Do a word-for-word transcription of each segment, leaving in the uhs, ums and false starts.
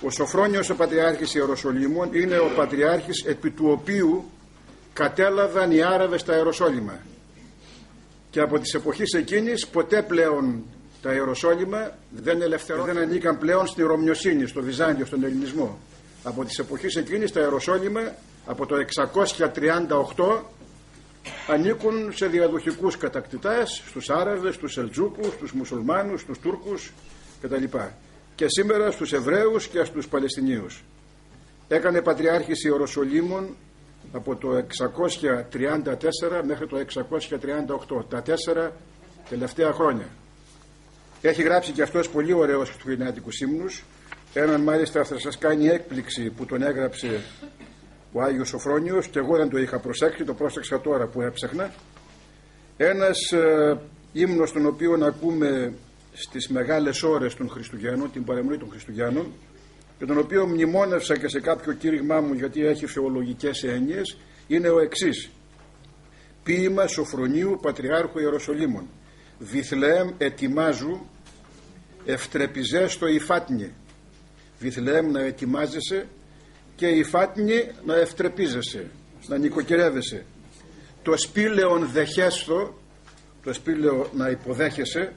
Ο Σοφρόνιος ο Πατριάρχης Ιεροσολύμων είναι ο Πατριάρχης επί του οποίου κατέλαβαν οι Άραβες τα Ιεροσόλυμα, και από τις εποχές εκείνης ποτέ πλέον τα Ιεροσόλυμα δεν ελευθερώθηκαν, δεν ανήκαν πλέον στη Ρωμιοσύνη, στο Βυζάντιο, στον Ελληνισμό. Από τις εποχές εκείνης τα Ιεροσόλυμα από το εξακόσια τριάντα οκτώ ανήκουν σε διαδοχικούς κατακτητάς, στους Άραβες, στους Σελτζούκους, στους Μουσουλμάνους, στους Τούρκους κτλ. Και σήμερα στους Εβραίους και στους Παλαιστινίους. Έκανε Πατριάρχης Ιεροσολύμων από το εξακόσια τριάντα τέσσερα μέχρι το εξακόσια τριάντα οκτώ, τα τέσσερα τελευταία χρόνια. Έχει γράψει και αυτός πολύ ωραίος χριστουγεννιάτικους ύμνους. Έναν μάλιστα θα σας κάνει έκπληξη που τον έγραψε ο Άγιος Σοφρόνιος, και εγώ δεν το είχα προσέξει, το πρόσεξα τώρα που έψαχνα. Ένας ε, ύμνος τον οποίο ακούμε στις μεγάλες ώρες των Χριστουγέννων, την παραμονή των Χριστουγέννων, και τον οποίο μνημόνευσα και σε κάποιο κήρυγμά μου γιατί έχει θεολογικές έννοιες, είναι ο εξής: ποίημα Σοφρονίου Πατριάρχου Ιεροσολύμων. Βιθλεέμ ετοιμάζου ευτρεπιζέστο υφάτνη. Βιθλεέμ να ετοιμάζεσαι και υφάτνη να ευτρεπίζεσαι, να νοικοκυρεύεσαι. Το σπήλαιον δεχέστο, το σπήλαιο να υποδέχεσαι.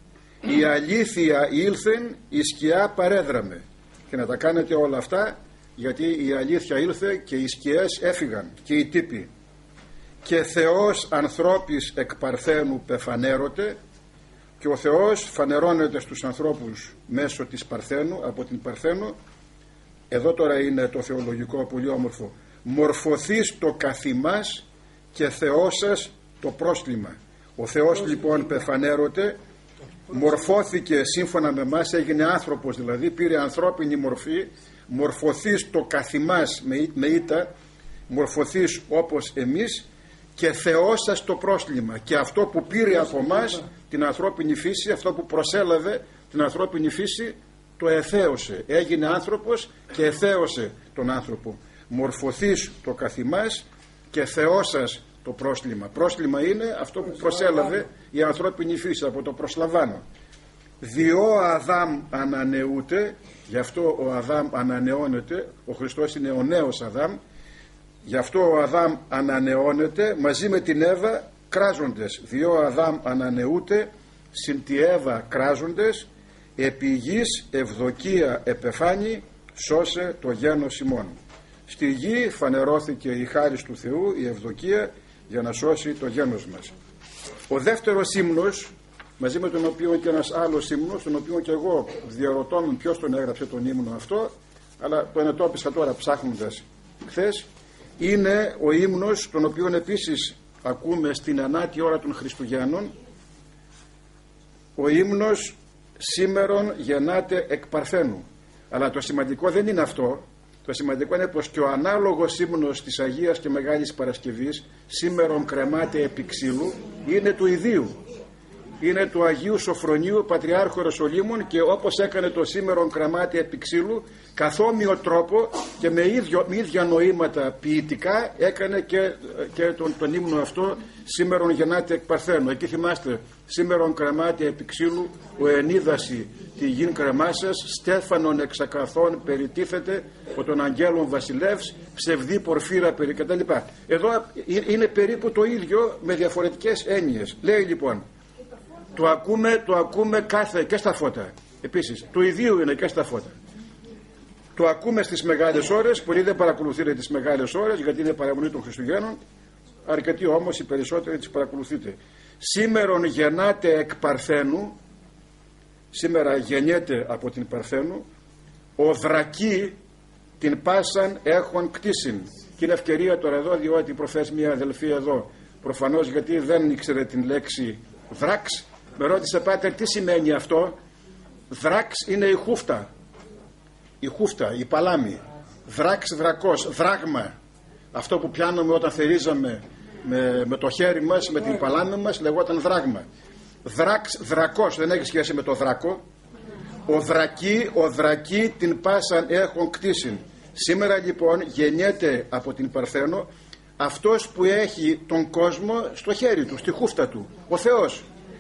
Η αλήθεια ήλθεν, η σκιά παρέδραμε. Και να τα κάνετε όλα αυτά, γιατί η αλήθεια ήλθε και οι σκιές έφυγαν και οι τύποι. Και Θεός ανθρώπης εκ παρθένου πεφανέρωτε, και ο Θεός φανερώνεται στους ανθρώπους μέσω της Παρθένου, από την Παρθένο. Εδώ τώρα είναι το θεολογικό πολύ όμορφο: μορφωθείς το καθημάς και Θεός σας το πρόσλημα. Ο Θεός λοιπόν πεφανέρωτε, μορφώθηκε σύμφωνα με εμάς, έγινε άνθρωπος δηλαδή, πήρε ανθρώπινη μορφή. Μορφωθείς το καθημάς με, με ήττα, μορφωθείς όπως εμείς, και Θεός σας το πρόσλημα. Και αυτό που πήρε από εμάς την ανθρώπινη φύση, αυτό που προσέλαβε την ανθρώπινη φύση, το εθέωσε. Έγινε άνθρωπος και εθέωσε τον άνθρωπο. Μορφωθείς το καθημάς και Θεός σας το πρόσλημα. Πρόσλημα είναι αυτό που προσέλαβε η ανθρώπινη φύση, από το προσλαμβάνω. Διό Αδάμ ανανεούται, γι' αυτό ο Αδάμ ανανεώνεται, ο Χριστός είναι ο νέος Αδάμ, γι' αυτό ο Αδάμ ανανεώνεται μαζί με την Εύα κράζοντες. Διό Αδάμ ανανεούται συν τη Εύα κράζοντες, επί γης ευδοκία επεφάνη, σώσε το γένος ημών. Στη γη φανερώθηκε η χάρις του Θεού, η ευδοκία, για να σώσει το γένος μας. Ο δεύτερος ύμνος, μαζί με τον οποίο και ένας άλλος ύμνος, τον οποίο και εγώ διαρωτώμουν ποιος τον έγραψε τον ύμνο αυτό, αλλά το ενετόπισα τώρα ψάχνοντας χθες, είναι ο ύμνος τον οποίο επίσης ακούμε στην ανάτη ώρα των Χριστουγέννων, ο ύμνος «Σήμερον γεννάτε εκ Παρθένου». Αλλά το σημαντικό δεν είναι αυτό. Το σημαντικό είναι πως και ο ανάλογος ύμνος της Αγίας και Μεγάλης Παρασκευής, «Σήμερον κρεμάτε επί ξύλου», είναι του ιδίου. Είναι του Αγίου Σοφρονίου Πατριάρχου Ιεροσολύμων, και όπως έκανε το «Σήμερον κρεμάτε επί ξύλου», καθόμοιο τρόπο και με, ίδιο, με ίδια νοήματα ποιητικά έκανε και, και τον, τον ύμνο αυτό «Σήμερον γεννάτε εκ Παρθένου». Εκεί θυμάστε: «Σήμερον κρεμάτε επί ξύλου, ο ενίδαση τη γην κρεμάσας, στέφανον εξακαθών περιτίθεται, ο των αγγέλων βασιλεύς, ψευδή πορφύρα περί» κτλ. Εδώ είναι περίπου το ίδιο με διαφορετικές έννοιες. Λέει λοιπόν, το ακούμε, το ακούμε κάθε και στα φώτα. Επίσης, του ιδίου είναι και στα φώτα. Το ακούμε στις μεγάλες ώρες. Πολλοί δεν παρακολουθείτε τις μεγάλες ώρες γιατί είναι παραμονή των Χριστουγέννων. Αρκετοί όμως, οι περισσότεροι τις παρακολουθείτε. Σήμερον γεννάτε εκ Παρθένου. Σήμερα γεννιέται από την Παρθένου. Ο δρακή την πάσαν έχουν κτίσιν. Και είναι ευκαιρία τώρα εδώ, διότι προχθές μια αδελφή εδώ, προφανώς γιατί δεν ήξερε την λέξη δράξ, με ρώτησε: πάτερ, τι σημαίνει αυτό? Δράξ είναι η χούφτα, η χούφτα, η παλάμη. Δράξ, δρακός, δράγμα. Αυτό που πιάνουμε όταν θερίζαμε με, με το χέρι μας, με την παλάμη μας, λεγόταν δράγμα. Δράξ, δρακός, δεν έχει σχέση με το δράκο. Ο δρακή, ο δρακή την πάσαν έχουν κτίσιν. Σήμερα λοιπόν γεννιέται από την Παρθένο αυτός που έχει τον κόσμο στο χέρι του, στη χούφτα του, ο Θεός.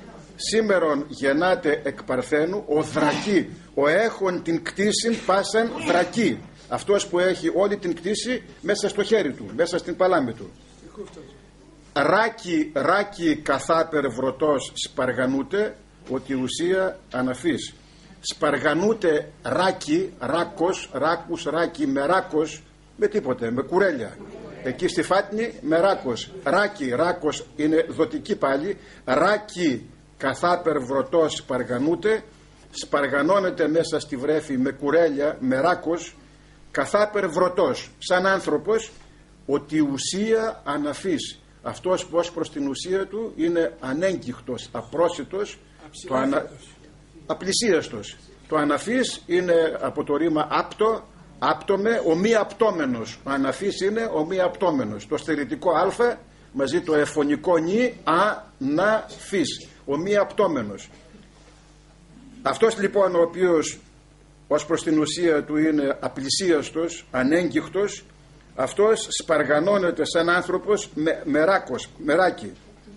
σήμερον γεννάται εκ παρθένου ο δρακή, ο έχων την κτήσιν πάσαν δρακή, αυτός που έχει όλη την κτήση μέσα στο χέρι του, μέσα στην παλάμη του. Ράκι, ράκι καθάπερ βρωτός σπαργανούται, ότι ουσία αναφής. Σπαργανούται ράκι, ράκος, ράκους, ράκι, με ράκος, με τίποτε, με κουρέλια. Εκεί στη φάτνη με ράκος. Ράκι, ράκος είναι δοτική πάλι. Ράκι καθάπερ βρωτός σπαργανούται, σπαργανώνεται μέσα στη βρέφη με κουρέλια, με ράκος, καθάπερ βρωτός, σαν άνθρωπος, ότι ουσία αναφής. Αυτός που ως προς την ουσία του είναι ανέγκυχτος, απρόσιτος, το ανα... απλησίαστος. Το αναφής είναι από το ρήμα άπτο, άπτομε, ο μη απτόμενος. Ο αναφής είναι ο μη απτόμενος. Το στερητικό α μαζί το εφωνικό νι, αναφής, ο μη απτόμενος. Αυτός λοιπόν ο οποίος ως προς την ουσία του είναι απλησίαστος, ανέγκυχτος, αυτός σπαργανώνεται σαν άνθρωπος με, με ράκος, με ράκι.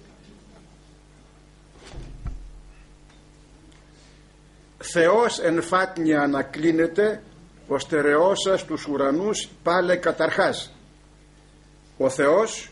Θεός εν φάτνια ανακλίνεται, ο στερεώσας τους ουρανούς πάλε καταρχάς. Ο Θεός,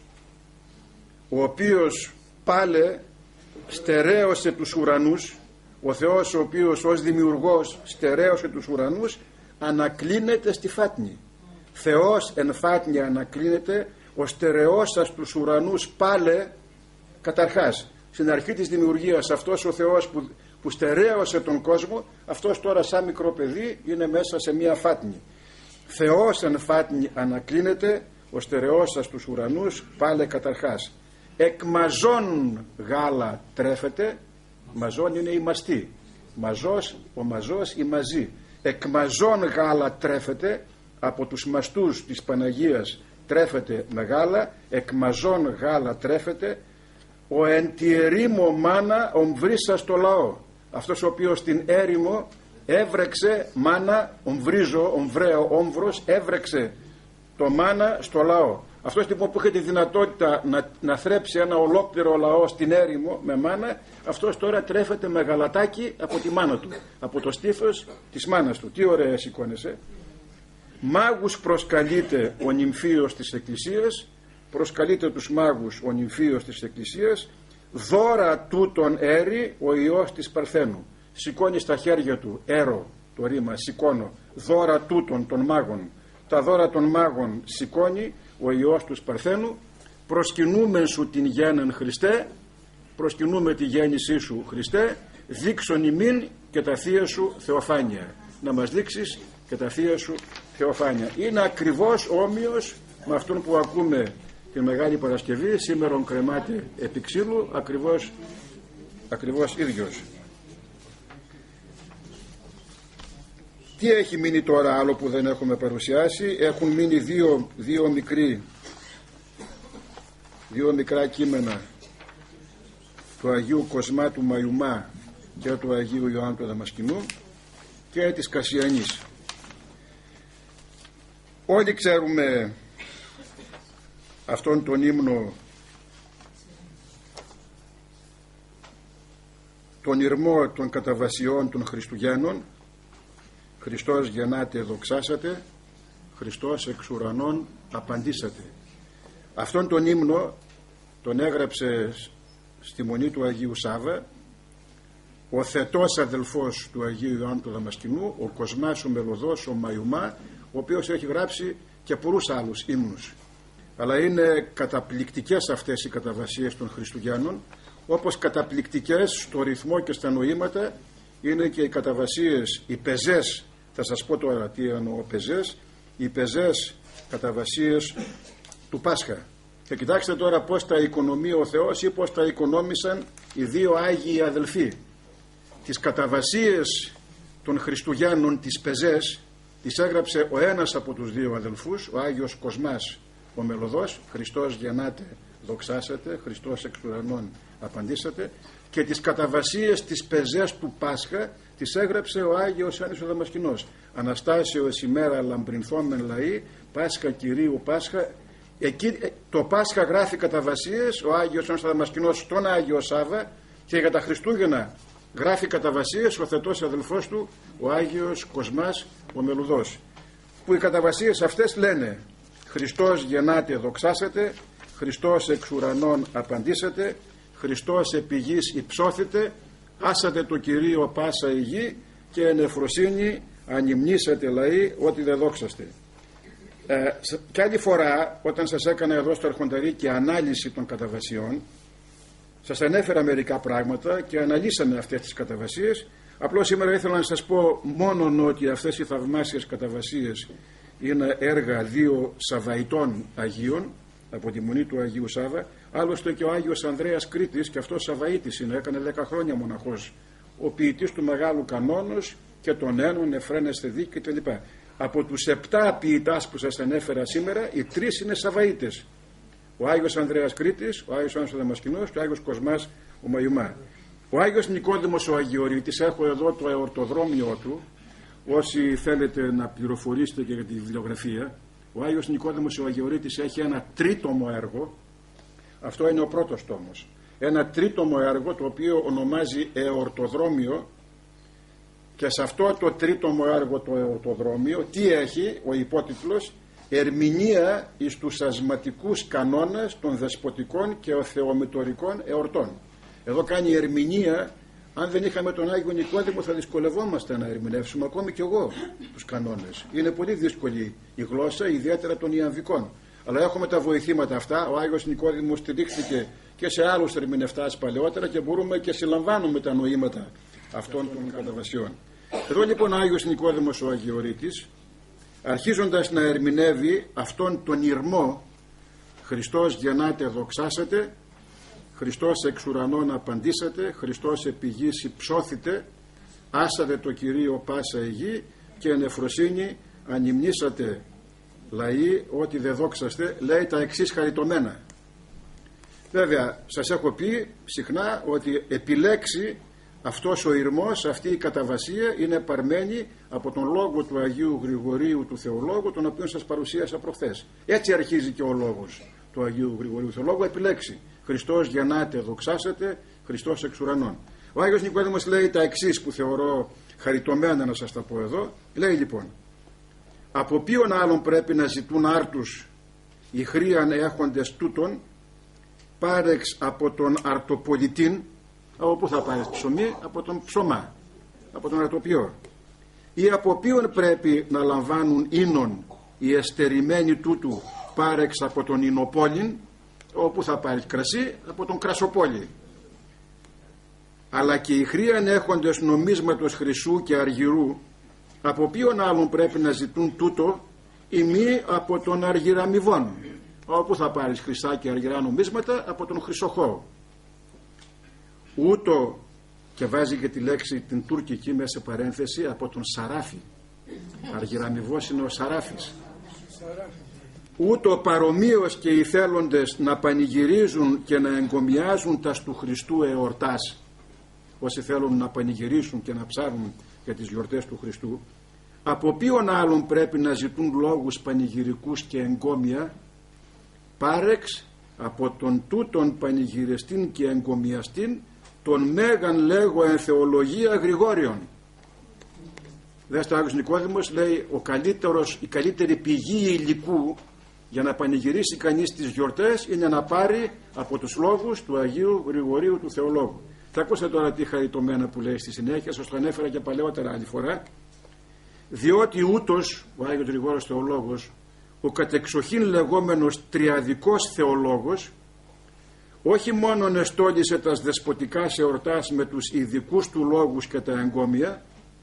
ο οποίος πάλε στερέωσε τους ουρανούς, ο Θεός ο οποίος ως δημιουργός στερέωσε τους ουρανούς, ανακλίνεται στη φάτνη. Θεός εν φάτνια ανακλίνεται, ο στερεώσας τους ουρανούς πάλε καταρχάς. Στην αρχή της δημιουργίας αυτός ο Θεός που, που στερέωσε τον κόσμο, αυτός τώρα σαν μικρό παιδί είναι μέσα σε μία φάτνη. Θεός εν φάτνη ανακλίνεται, ο στερεώσας τους ουρανούς πάλε καταρχάς. Εκ μαζών γάλα τρέφεται, μαζών είναι η μαστή, μαζός, ο μαζός η μαζί. Εκ μαζών γάλα τρέφεται, από τους μαστούς της Παναγίας τρέφεται με γάλα, εκ μαζών γάλα τρέφεται, ο εν τη ερήμο μάνα ομβρίσα στο λαό. Αυτός ο οποίος στην έρημο έβρεξε μάνα, ομβρίζω, ομβραίο, όμβρος, έβρεξε το μάνα στο λαό. Αυτός λοιπόν που είχε τη δυνατότητα να, να θρέψει ένα ολόκληρο λαό στην έρημο με μάνα, αυτός τώρα τρέφεται με γαλατάκι από τη μάνα του, από το στήθος της μάνας του. Τι ωραία σηκώνεσαι. Μάγους προσκαλείται ο νυμφίος της Εκκλησίας, προσκαλείται τους μάγους ο νυμφίος της Εκκλησίας, δώρα τούτον έρη ο Υιός της Παρθένου. Σηκώνει στα χέρια του, έρο το ρήμα, σηκώνω, δώρα τούτων των μάγων. Τα δώρα των μάγων σηκώνει ο Υιός του Παρθένου, προσκυνούμεν σου την γέννεν Χριστέ, προσκυνούμε τη γέννησή σου Χριστέ, δείξον ημίν και τα θεία σου θεοφάνεια. Να μας δείξεις και τα θεία σου θεοφάνεια. Είναι ακριβώς όμοιος με αυτόν που ακούμε τη Μεγάλη Παρασκευή, σήμερον κρεμάται επί ξύλου, ακριβώς, ακριβώς ίδιος. Τι έχει μείνει τώρα άλλο που δεν έχουμε παρουσιάσει? Έχουν μείνει δύο, δύο μικροί δύο μικρά κείμενα του Αγίου Κοσμά του Μαϊουμά και του Αγίου Ιωάννου του Δαμασκηνού και της Κασιανής. Όλοι ξέρουμε αυτόν τον ύμνο, τον ηρμό των καταβασιών των Χριστουγέννων. Χριστός γεννάται δοξάσατε, Χριστός εξ ουρανών απαντήσατε. Αυτόν τον ύμνο τον έγραψε στη Μονή του Αγίου Σάβα ο θετός αδελφός του Αγίου Ιωάννου του Δαμασκηνού, ο Κοσμάς ο Μελωδός, ο Μαϊουμά, ο οποίος έχει γράψει και πολλούς άλλους ύμνους. Αλλά είναι καταπληκτικές αυτές οι καταβασίες των Χριστουγέννων, όπως καταπληκτικές στο ρυθμό και στα νοήματα είναι και οι καταβασίες, οι πεζές. Θα σας πω τώρα τι εννοώ πεζές. Οι πεζές καταβασίες του Πάσχα. Και κοιτάξτε τώρα πώς τα οικονομεί ο Θεός ή πώς τα οικονόμησαν οι δύο Άγιοι αδελφοί. Τις καταβασίες των Χριστουγέννων, τις πεζές, τις έγραψε ο ένας από τους δύο αδελφούς, ο Άγιος Κοσμάς ο Μελωδός, Χριστός γεννάται δοξάσατε, Χριστός εξ ουρανών απαντήσατε, και τις καταβασίες της πεζές του Πάσχα τις έγραψε ο Άγιος Ιωάννης ο Δαμασκηνός. Αναστάσεως ημέρα λαμπρινθόμεν λαοί, Πάσχα Κυρίου Πάσχα. Εκεί το Πάσχα γράφει καταβασίες ο Άγιος Ιωάννης ο Δαμασκηνός στον Άγιο Σάββα Και για τα Χριστούγεννα γράφει καταβασίες ο θετός αδελφός του, ο Άγιος Κοσμάς ο Μελουδός, που οι καταβασίες αυτές λένε: Χριστός γεννάτε δοξάσετε, Χριστός εξ ουρανών απαντήσετε, Χριστός επί γης υψώθητε, άσατε το Κυρίο πάσα η γη και εν εφροσύνη ανυμνήσατε λαοί ότι δεν δόξαστε. Ε, και άλλη φορά, όταν σας έκανα εδώ στο Αρχονταρίκι ανάλυση των καταβασιών, σας ανέφερα μερικά πράγματα και αναλύσαμε αυτές τις καταβασίες. Απλώς σήμερα ήθελα να σας πω μόνον ότι αυτές οι θαυμάσιες καταβασίες είναι έργα δύο Σαβαητών Αγίων από τη Μονή του Αγίου Σάβα. Άλλωστε και ο Άγιος Ανδρέας Κρήτης, και αυτός Σαβαήτης είναι, έκανε δέκα χρόνια μοναχός, ο ποιητής του Μεγάλου Κανόνος και των Ένων, Εφραίνεστε Δίκη κτλ. Από τους επτά ποιητάς που σας ανέφερα σήμερα, οι τρεις είναι Σαβαήτες. Ο Άγιος Ανδρέας Κρήτης, ο Άγιος Άννος ο Δαμασκηνός και ο Άγιος Κοσμάς ο Μαϊουμά. Ο Άγιος Νικόδημος ο Αγιορείτης, έχω εδώ το εορτοδρόμιο του, όσοι θέλετε να πληροφορήσετε και για τη βιβλιογραφία. Ο Άγιος Νικόδημος ο Αγιορείτης έχει ένα τρίτομο έργο, αυτό είναι ο πρώτος τόμος, ένα τρίτομο έργο το οποίο ονομάζει εορτοδρόμιο, και σε αυτό το τρίτομο έργο, το εορτοδρόμιο, τι έχει ο υπότιτλος? Ερμηνεία εις τους ασματικούς κανόνες των δεσποτικών και θεομητορικών εορτών. Εδώ κάνει ερμηνεία. Αν δεν είχαμε τον Άγιο Νικόδημο θα δυσκολευόμαστε να ερμηνεύσουμε, ακόμη και εγώ, τους κανόνες. Είναι πολύ δύσκολη η γλώσσα, ιδιαίτερα των Ιαμβικών. Αλλά έχουμε τα βοηθήματα αυτά. Ο Άγιος Νικόδημος στηρίχθηκε και σε άλλους ερμηνευτάς παλαιότερα και μπορούμε και συλλαμβάνουμε τα νοήματα αυτών των καταβασιών. Εδώ λοιπόν ο Άγιος Νικόδημος ο Αγιορείτης, αρχίζοντας να ερμηνεύει αυτόν τον ηρμό, Χριστός γεννάτε δοξάσατε, Χριστός εξ ουρανών απαντήσατε, Χριστός επί γης υψώθητε, άσατε το Κυρίο πάσα η γη και εν εφροσύνη ανυμνήσατε λαοί ότι δεν δόξαστε, λέει τα εξής χαριτωμένα. Βέβαια σας έχω πει συχνά ότι επιλέξει αυτός ο ηρμός, αυτή η καταβασία είναι παρμένη από τον λόγο του Αγίου Γρηγορίου του Θεολόγου, τον οποίο σας παρουσίασα προχθές. Έτσι αρχίζει και ο λόγος του Αγίου Γρηγορίου του Θεολόγου, επιλέξει Χριστός γεννάτε δοξάσετε, Χριστός εξ ουρανών. Ο Άγιος Νικόδημος λέει τα εξής που θεωρώ χαριτωμένα να σας τα πω εδώ. Λέει λοιπόν: από ποιον άλλον πρέπει να ζητούν άρτους οι χρίαν έχοντες τούτον, πάρεξ από τον αρτοπολιτήν. Από πού θα πάρεις ψωμί? Από τον ψωμά, από τον αρτοποιό. Ή από ποιον πρέπει να λαμβάνουν ίνον οι εστερημένοι τούτου, πάρεξ από τον Ινοπόλην. Όπου θα πάρεις κρασί? Από τον Κρασοπόλη. Αλλά και οι χρίαν έχοντες νομίσματος χρυσού και αργυρού, από ποιον άλλον πρέπει να ζητούν τούτο, ή μη από τον αργυραμιβόν. Όπου θα πάρεις χρυσά και αργυρά νομίσματα? Από τον Χρυσοχώ. Ούτω, και βάζει και τη λέξη την τουρκική μέσα παρένθεση, από τον Σαράφη. Αργυραμιβός είναι ο Σαράφης. Ούτω παρομοίως και οι θέλοντες να πανηγυρίζουν και να εγκομιάζουν τας του Χριστού εορτάς, όσοι θέλουν να πανηγυρίσουν και να ψάρουν για τις γιορτές του Χριστού, από ποιον άλλον πρέπει να ζητούν λόγους πανηγυρικούς και εγκόμια, πάρεξ από τον τούτον πανηγυριστήν και εγκομιαστήν, τον μέγαν λέγω εν θεολογία Γρηγόριον. Δέστε ο Άγιος Νικόδημος λέει ο καλύτερος, η καλύτερη πηγή υλικού για να πανηγυρίσει κανείς τις γιορτές είναι να πάρει από τους λόγους του Αγίου Γρηγορίου του Θεολόγου. Θα ακούσετε τώρα τι χαριτωμένα που λέει στη συνέχεια, σας το ανέφερα και παλαιότερα άλλη φορά. Διότι ούτως ο Άγιος Γρηγόριος Θεολόγος, ο κατεξοχήν λεγόμενος τριαδικός θεολόγος, όχι μόνον εστόλισε τας δεσποτικάς εορτάς με τους ειδικούς του λόγους και τα εγκόμια,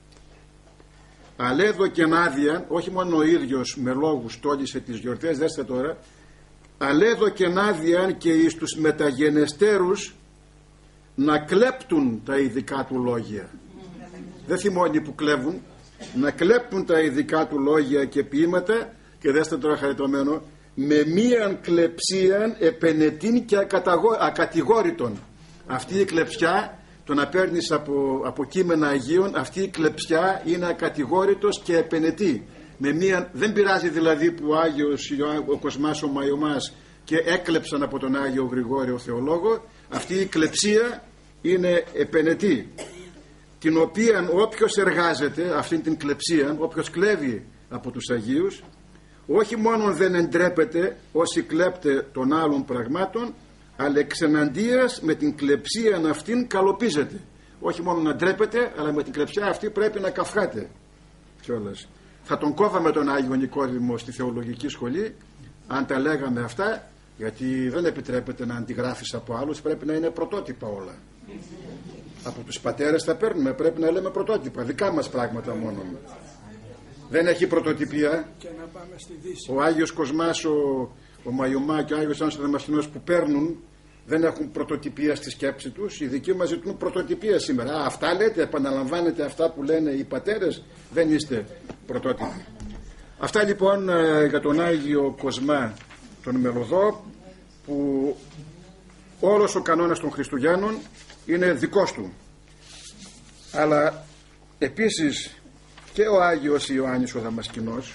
αλλά έδωκεν άδεια, όχι μόνο ο ίδιος με λόγους τόλισε τις γιορτές, δέστε τώρα, αλλά έδωκεν άδεια και εις τους μεταγενεστέρους να κλέπτουν τα ειδικά του λόγια. Δεν θυμώνει που κλέβουν, να κλέπτουν τα ειδικά του λόγια και ποίηματα, και δέστε τώρα χαριτωμένο, με μίαν κλεψίαν επενετήν και ακατηγόρητον. Αυτή η κλεψιά, το να παίρνεις από, από κείμενα Αγίων, αυτή η κλεψιά είναι ακατηγόρητος και επενετή. Με μίαν, δεν πειράζει δηλαδή που ο Άγιος ο Κοσμάς ο Μαϊωμάς και έκλεψαν από τον Άγιο Γρηγόριο Θεολόγο, αυτή η κλεψία είναι επενετή, την οποία όποιος εργάζεται αυτήν την κλεψία, όποιος κλέβει από τους Αγίους, όχι μόνο δεν εντρέπεται όσοι κλέπτε των άλλων πραγμάτων, αλλά εξεναντίας με την κλεψία αυτήν καλοπίζεται. Όχι μόνο να ντρέπεται, αλλά με την κλεψία αυτή πρέπει να καυχάται κιόλας. Θα τον κόβαμε τον Άγιο Νικόδημο στη θεολογική σχολή αν τα λέγαμε αυτά, γιατί δεν επιτρέπεται να αντιγράφεις από άλλους, πρέπει να είναι πρωτότυπα όλα. Από τους πατέρες τα παίρνουμε, πρέπει να λέμε πρωτότυπα, δικά μας πράγματα μόνο. Δεν έχει πρωτοτυπία. Και να πάμε στη Δύση. Ο Άγιος Κοσμάς, ο, ο Μαϊωμά και ο Άγιος Άννος ο Δαμασκηνός που παίρνουν δεν έχουν πρωτοτυπία στη σκέψη τους. Οι δικοί μας ζητούν πρωτοτυπία σήμερα. Α, αυτά λέτε, επαναλαμβάνετε αυτά που λένε οι πατέρες, δεν είστε πρωτότυποι. Αυτά λοιπόν για τον Άγιο Κοσμά τον Μελωδό, που όλος ο κανόνας των Χριστουγέννων είναι δικός του. Αλλά επίσης και ο Άγιος Ιωάννης ο Δαμασκηνός,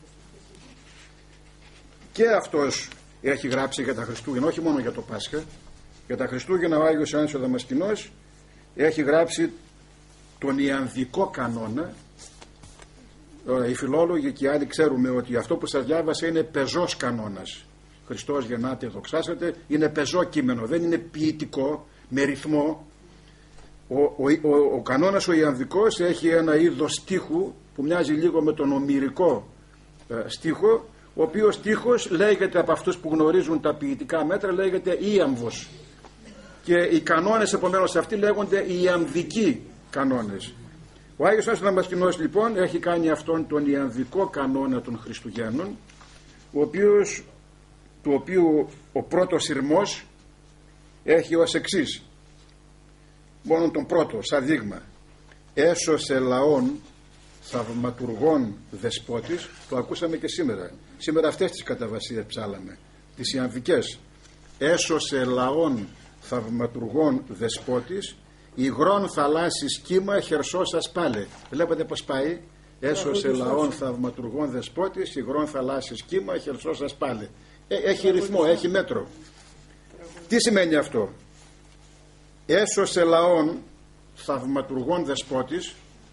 και αυτός έχει γράψει για τα Χριστούγεννα, όχι μόνο για το Πάσχα. Για τα Χριστούγεννα ο Άγιος Ιωάννης ο Δαμασκηνός έχει γράψει τον ιανδικό κανόνα. Οι φιλόλογοι και οι άλλοι ξέρουμε ότι αυτό που σας διάβασα είναι πεζός κανόνας. Χριστός γεννάται, δοξάσατε, είναι πεζό κείμενο, δεν είναι ποιητικό με ρυθμό. Ο, ο, ο, ο κανόνας ο ιανδικός έχει ένα είδος στίχου που μοιάζει λίγο με τον ομηρικό ε, στίχο, ο οποίος στίχος λέγεται από αυτούς που γνωρίζουν τα ποιητικά μέτρα, λέγεται íαμβος, και οι κανόνες επομένως αυτοί λέγονται ιαμδικοί κανόνες. Ο Άγιος Άννος Δαμασκηνός λοιπόν έχει κάνει αυτόν τον ιαμδικό κανόνα των Χριστουγέννων, ο οποίος, του οποίου ο πρώτος σειρμός έχει ως εξής, μόνο τον πρώτο σαν δείγμα: έσωσε λαών θαυματουργών δεσπότης. Το ακούσαμε και σήμερα. Σήμερα αυτές τις καταβασίες ψάλαμε, τις ιαμβικές. Έσωσε λαών θαυματουργών δεσπότης, υγρών θαλάσσης κύμα χερσώσας πάλε. Βλέπετε πως πάει: έσωσε λαών θαυματουργών δεσπότης, υγρών θαλάσσης κύμα χερσώσας πάλε. Ε, έχει ρυθμό, έχει μέτρο. Τι σημαίνει αυτό? Έσωσε λαών θαυματουργών δεσπότης,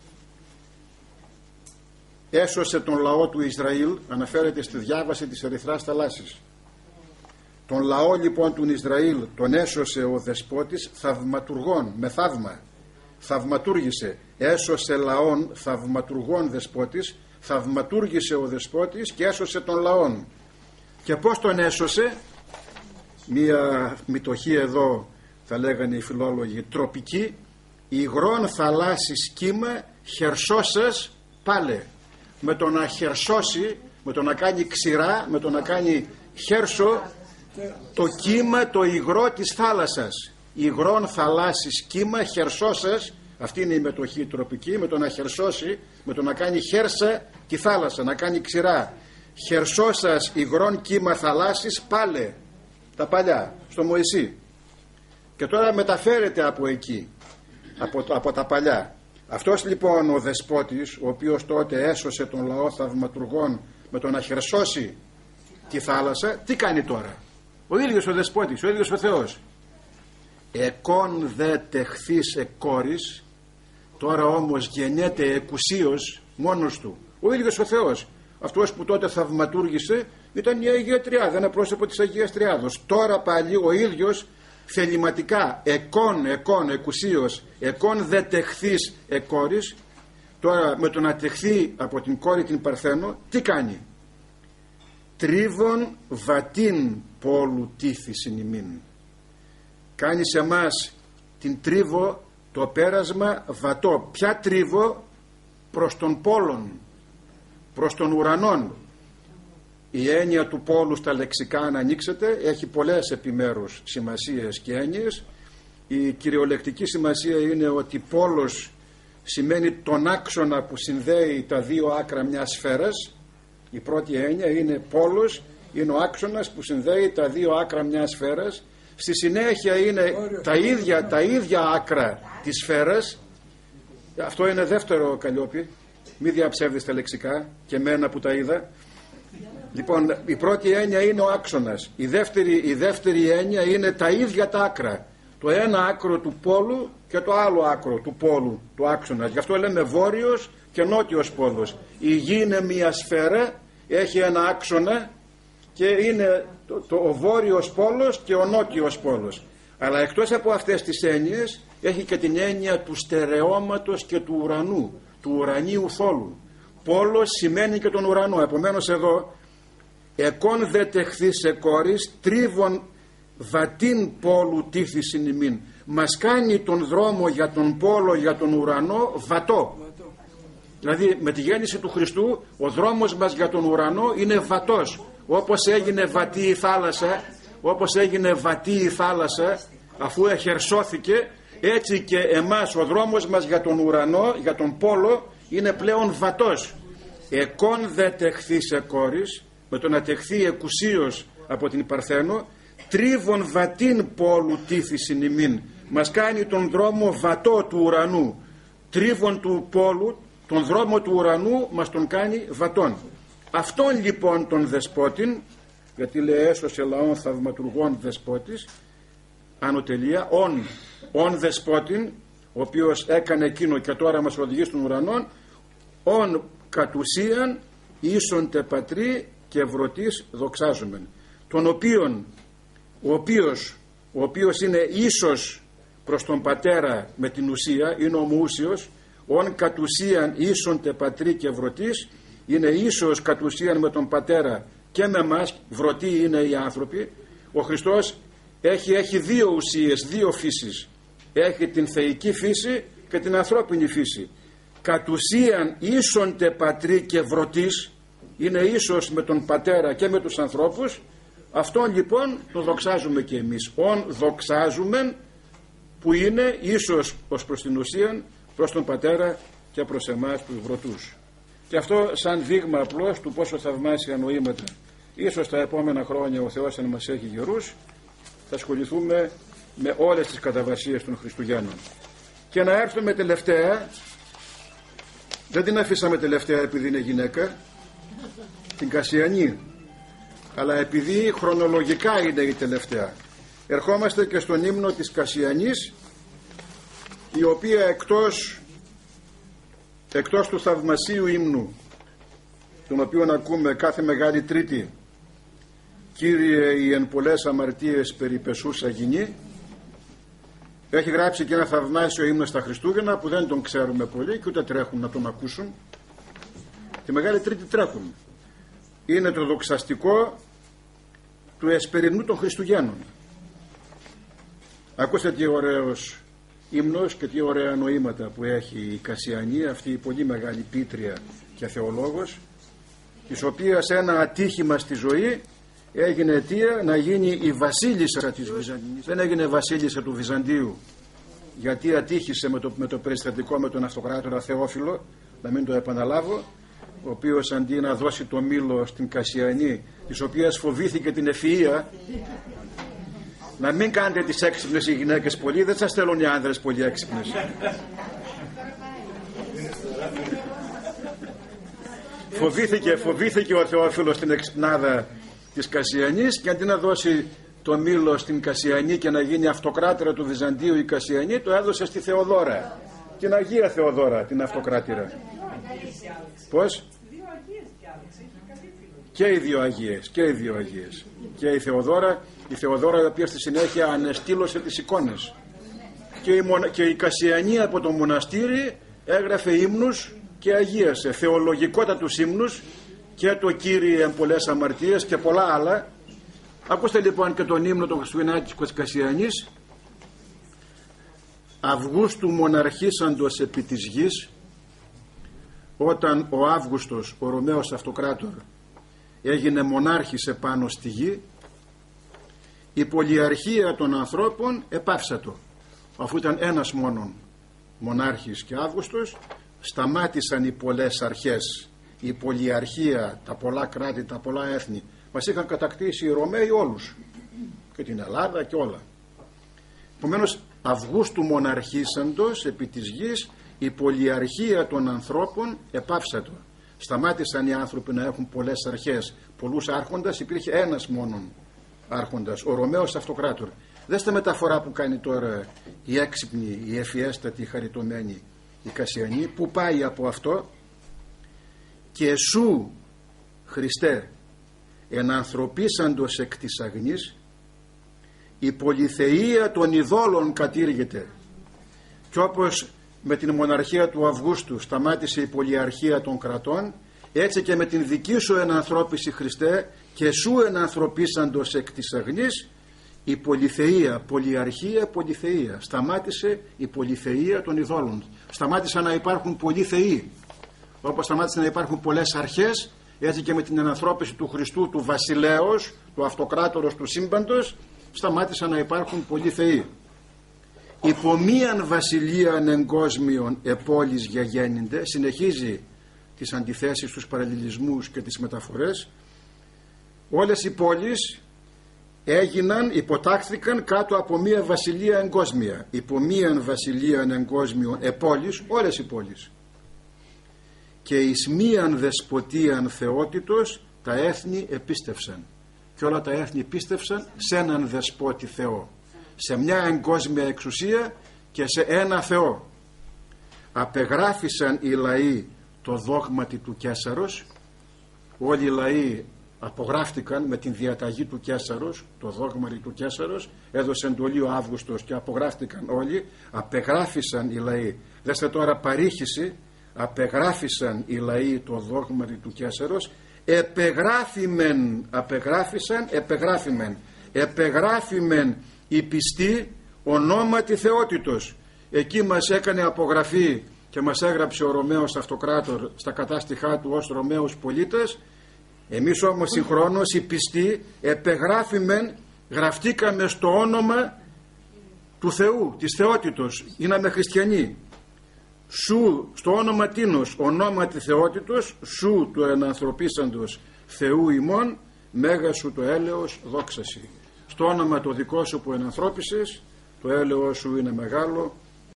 έσωσε τον λαό του Ισραήλ, αναφέρεται στη διάβαση της Ερυθράς θαλάσσης. Τον λαό λοιπόν του Ισραήλ τον έσωσε ο δεσπότης θαυματουργών, με θαύμα, θαυματούργησε. Έσωσε λαών θαυματουργών δεσπότης, θαυματούργησε ο δεσπότης και έσωσε τον λαόν. Και πώς τον έσωσε? Μία μητοχή εδώ, θα λέγανε οι φιλόλογοι, τροπική: υγρών θαλάσσης κύμα χερσώσας πάλε. Με το να χερσώσει, με το να κάνει ξηρά, με το να κάνει χέρσο το κύμα, το υγρό της θάλασσας. Υγρών θαλάσσης κύμα χερσώσας, αυτή είναι η μετοχή τροπική, με το να χερσώσει, με το να κάνει χέρσα τη θάλασσα, να κάνει ξηρά. Χερσώσας υγρών κύμα θαλάσσης πάλε. Τα παλιά, στο Μωυσή. Και τώρα μεταφέρεται από εκεί, από, από τα παλιά. Αυτός λοιπόν ο δεσπότης, ο οποίος τότε έσωσε τον λαό θαυματουργών με το να χερσώσει τη θάλασσα, τι κάνει τώρα? Ο ίδιος ο δεσπότης, ο ίδιος ο Θεός. Εκών δε τεχθείς εκόρης, τώρα όμως γεννιέται εκουσίως μόνος του. Ο ίδιος ο Θεός. Αυτός που τότε θαυματούργησε ήταν η Αγία Τριάδα, ένα πρόσωπο της Αγίας Τριάδος. Τώρα πάλι ο ίδιος θεληματικά, εκών, εκών, εκουσίως, εκών δε τεχθείς εκόρης. Τώρα με το να τεχθεί από την κόρη την Παρθένο, τι κάνει? Τρίβον βατίν πόλου τύθησιν ημίν. Κάνει σε μας την τρίβο, το πέρασμα βατό. Ποια τρίβο? Προς τον πόλον, προς τον ουρανόν. Η έννοια του πόλου στα λεξικά, αν ανοίξετε, έχει πολλές επιμέρους σημασίες και έννοιες. Η κυριολεκτική σημασία είναι ότι πόλος σημαίνει τον άξονα που συνδέει τα δύο άκρα μιας σφαίρας. Η πρώτη έννοια είναι πόλος, είναι ο άξονας που συνδέει τα δύο άκρα μιας σφαίρας. Στη συνέχεια είναι τα ίδια, τα ίδια άκρα της σφαίρας. Αυτό είναι δεύτερο, Καλλιόπη, μη διαψεύδεις τα λεξικά και μένα που τα είδα. Λοιπόν, η πρώτη έννοια είναι ο άξονας. Η δεύτερη, η δεύτερη έννοια είναι τα ίδια τα άκρα. το ένα άκρο του πόλου και το άλλο άκρο του πόλου, του άξονα. Γι' αυτό λέμε βόρειος και νότιος πόλος. Η γη είναι μια σφαίρα, έχει ένα άξονα και είναι το, το, ο βόρειος πόλος και ο νότιος πόλος. Αλλά εκτός από αυτές τις έννοιες έχει και την έννοια του στερεώματος και του ουρανού, του ουρανίου θόλου. Πόλος σημαίνει και τον ουρανό. Επομένως εδώ, εκόν δε τεχθείς εκόρης, τρίβον βατίν πόλου τύθησιν ημίν. Μας κάνει τον δρόμο για τον πόλο, για τον ουρανό βατό. Δηλαδή με τη γέννηση του Χριστού ο δρόμος μας για τον ουρανό είναι βατός. Όπως έγινε βατή η θάλασσα, όπως έγινε βατή η θάλασσα αφού εχερσώθηκε, έτσι και εμάς ο δρόμος μας για τον ουρανό, για τον πόλο, είναι πλέον βατός. Εκόν δε τεχθείς εκόρης, με το να τεχθεί εκουσίως από την Παρθένο, τρίβον βατίν πόλου τύθησιν ημίν. Μας κάνει τον δρόμο βατό του ουρανού. Τρίβον του πόλου, τον δρόμο του ουρανού μας τον κάνει βατόν. Αυτόν λοιπόν τον δεσπότην, γιατί λέει έσωσε λαόν θαυματουργών δεσπότης, άνω τελεία, ον, ον δεσπότην, ο οποίος έκανε εκείνο και τώρα μας οδηγεί στον ουρανόν, ον κατ' ουσίαν ίσον τε πατρί και ευρωτής δοξάζομεν. Τον οποίον, ο οποίος, ο οποίος είναι ίσος προς τον πατέρα με την ουσία, είναι ομοούσιος, ον κατ' ουσίαν ίσον τε πατρί και ευρωτής, είναι ίσος κατ' ουσίαν με τον πατέρα και με εμάς, βρωτοί είναι οι άνθρωποι. Ο Χριστός έχει, έχει δύο ουσίες, δύο φύσεις. Έχει την θεϊκή φύση και την ανθρώπινη φύση. Κατ' ουσίαν ίσον τε πατρί και ευρωτής, είναι ίσος με τον πατέρα και με τους ανθρώπους. Αυτόν λοιπόν το δοξάζουμε και εμείς. Ον δοξάζουμε, που είναι ίσος ως προς την ουσία προς τον πατέρα και προς εμάς τους βρωτούς. Και αυτό σαν δείγμα απλώς του πόσο θαυμάσια νοήματα. Ίσως τα επόμενα χρόνια ο Θεός, αν μας έχει γερούς, θα ασχοληθούμε με όλες τις καταβασίες των Χριστουγέννων. Και να έρθουμε τελευταία, δεν την αφήσαμε τελευταία επειδή είναι γυναίκα, την Κασιανή, αλλά επειδή χρονολογικά είναι η τελευταία. Ερχόμαστε και στον ύμνο της Κασιανής, η οποία εκτός εκτός του θαυμασίου ύμνου, τον οποίο ακούμε κάθε Μεγάλη Τρίτη, Κύριε οι εν πολλές αμαρτίες περιπεσούσα γυνή, έχει γράψει και ένα θαυμάσιο ύμνο στα Χριστούγεννα που δεν τον ξέρουμε πολύ και ούτε τρέχουν να τον ακούσουν. Τη Μεγάλη Τρίτη τρέχουν. Είναι το δοξαστικό του εσπερινού των Χριστουγέννων. Ακούστε τι ωραίος ύμνος και τι ωραία νοήματα που έχει η Κασιανή, αυτή η πολύ μεγάλη πίτρια και θεολόγος, της οποίας ένα ατύχημα στη ζωή έγινε αιτία να γίνει η βασίλισσα της Βυζαντινής. Δεν έγινε βασίλισσα του Βυζαντίου γιατί ατύχησε με το, με το περιστατικό με τον αυτοκράτορα Θεόφιλο, να μην το επαναλάβω, ο οποίος αντί να δώσει το μήλο στην Κασιανή, της οποίας φοβήθηκε την ευφυΐα. Να μην κάνετε τις έξυπνες οι γυναίκες πολύ, δεν σας θέλουν οι άνδρες πολύ έξυπνες. φοβήθηκε, φοβήθηκε ο Θεόφιλος την εξυπνάδα της Κασιανής και αντί να δώσει το μήλο στην Κασιανή και να γίνει αυτοκράτηρα του Βυζαντίου η Κασιανή, το έδωσε στη Θεοδόρα, την Αγία Θεοδόρα, την αυτοκράτηρα. Πώς? Και οι δύο Αγίες, και οι δύο Αγίες. Και η Θεοδόρα, η Θεοδόρα η οποία στη συνέχεια ανεστήλωσε τις εικόνες. Και η, μονα... και η Κασιανή από το μοναστήρι έγραφε ύμνους και αγίασε, θεολογικότατους ύμνους, και το Κύριε εν πολλές αμαρτίες και πολλά άλλα. Ακούστε λοιπόν και τον ύμνο των Χριστουγεννάτικης της Κασιανής. Αυγούστου μοναρχήσαντος επί της γης, όταν ο Αύγουστος, ο Ρωμαίος αυτοκράτορ, έγινε μονάρχης επάνω στη γη, η πολυαρχία των ανθρώπων επάυσατο. Αφού ήταν ένας μόνον μονάρχης και Αύγουστος, σταμάτησαν οι πολλές αρχές, η πολυαρχία, τα πολλά κράτη, τα πολλά έθνη. Μας είχαν κατακτήσει οι Ρωμαίοι όλους, και την Ελλάδα και όλα. Επομένως, Αυγούστου μοναρχήσαντος επί της γης, η πολυαρχία των ανθρώπων επάυσατο. Σταμάτησαν οι άνθρωποι να έχουν πολλές αρχές, πολλούς άρχοντας, υπήρχε ένας μόνον άρχοντας, ο Ρωμαίος αυτοκράτορ. Δέστε μεταφορά που κάνει τώρα η έξυπνη, η ευφιέστατη, η χαριτωμένη, η Κασιανή, που πάει από αυτό: και σου Χριστέ ενανθρωπίσαντος εκ της αγνής, η πολυθεία των ειδόλων κατήργεται. Και όπως με την μοναρχία του Αυγούστου σταμάτησε η πολυαρχία των κρατών, έτσι και με την δική σου ενανθρώπιση, Χριστέ, και σου ενανθρωπίσαντος εκ της αγνής, η πολυθεία, πολυαρχία, πολυθεία, σταμάτησε η πολυθεία των ειδόλων. Σταμάτησαν να υπάρχουν πολλοί θεοί. Όπως σταμάτησαν να υπάρχουν πολλές αρχές, έτσι και με την ενανθρώπιση του Χριστού, του βασιλέως, του αυτοκράτορος του σύμπαντος, σταμάτησαν να υπάρχουν πολλοί θεοί. Υπό μίαν βασιλείαν εγκόσμιον επόλης γεγέννυνται, συνεχίζει τις αντιθέσεις, τους παραλληλισμούς και τις μεταφορές. Όλες οι πόλεις έγιναν, υποτάχθηκαν κάτω από μία βασιλεία εγκόσμια. Υπό μίαν βασιλείαν εγκόσμιον επόλης, όλες οι πόλεις. Και εις μίαν δεσποτείαν θεότητος τα έθνη επίστευσαν. Και όλα τα έθνη πίστευσαν σε έναν δεσπότη Θεό, σε μια εγκόσμια εξουσία και σε ένα Θεό. Απεγράφησαν οι λαοί το δόγματι του Καίσαρος. Όλοι οι λαοί απογράφτηκαν με την διαταγή του Καίσαρος, το δόγματι του Καίσαρος. Έδωσε εντολή ο Αύγουστος και απογράφτηκαν όλοι. Απεγράφησαν οι λαοί. Δέστε τώρα παρήχηση. Απεγράφησαν οι λαοί το δόγματι του Καίσαρος. Επεγράφημεν, απεγράφησαν, επεγράφημεν, επεγράφημεν οι πιστοί ονόματι θεότητος. Εκεί μας έκανε απογραφή και μας έγραψε ο Ρωμαίος Αυτοκράτορ στα κατάστοιχά του ως Ρωμαίους πολίτες. Εμείς όμως συγχρόνως οι πιστοί επεγράφημεν, γραφτήκαμε στο όνομα του Θεού, της θεότητος, γίναμε χριστιανοί. Σου, στο όνομα τίνος, ονόματι θεότητος, σου του ενανθρωπίσαντος Θεού ημών, μέγα σου το έλεος δόξαση. Στο όνομα το δικό σου που ενανθρώπισες, το έλεος σου είναι μεγάλο,